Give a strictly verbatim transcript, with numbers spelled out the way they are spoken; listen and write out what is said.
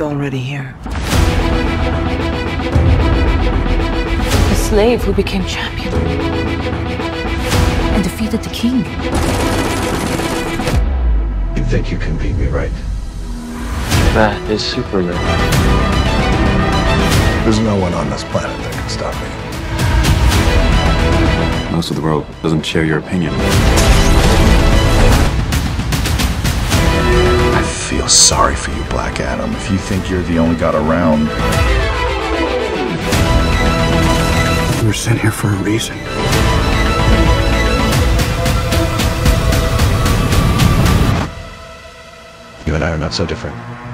He's already here. The slave who became champion and defeated the king. You think you can beat me, right? That is Superman. There's no one on this planet that can stop me. Most of the world doesn't share your opinion. I feel sorry for you, Black Adam. If you think you're the only god around. We were sent here for a reason. You and I are not so different.